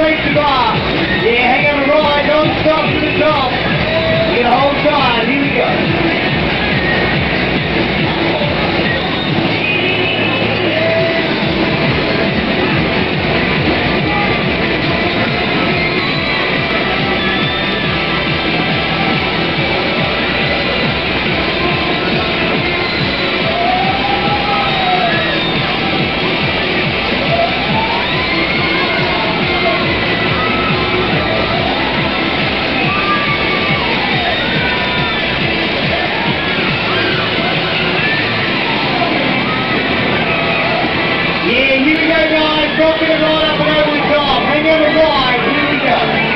straight to bar. Yeah, hang on the ride, don't stop to the top. You gotta hold tight, here we go. Dropping it right up and over the top. Hang on the ride. Here we go.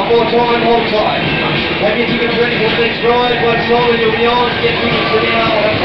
Hold tight. Have your tickets ready for the next ride. Once sold, you'll be on. Get tickets to now.